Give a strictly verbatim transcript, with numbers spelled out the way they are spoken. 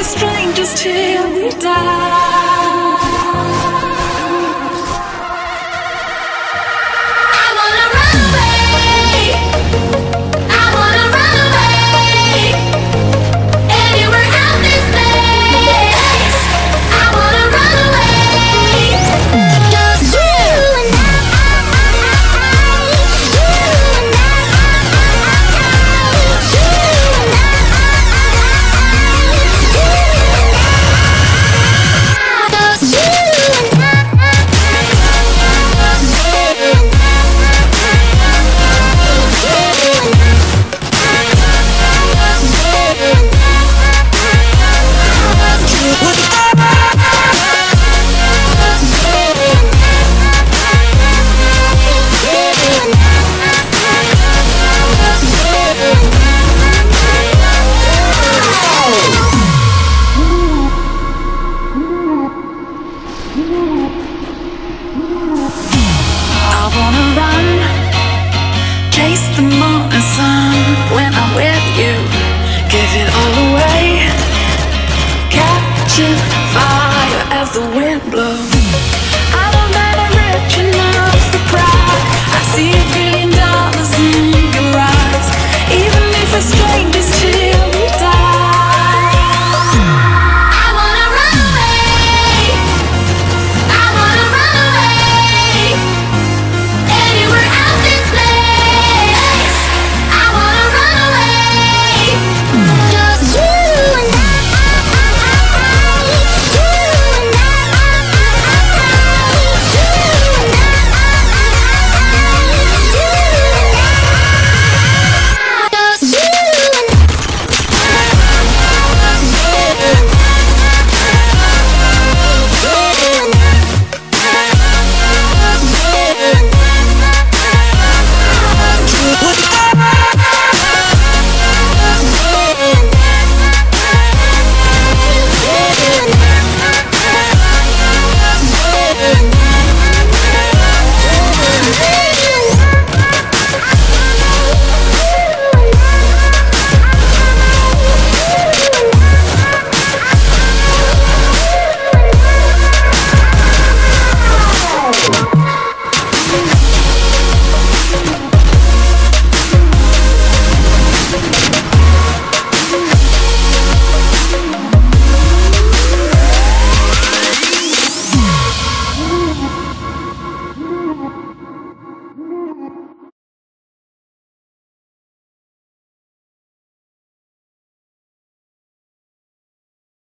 be strangers till we die. I wanna run away. I wanna run away. Anywhere out this place. I wanna run away. Just you and I. You and I. You and I. I wanna run, chase the morning sun. When I'm with you, give it all away, capture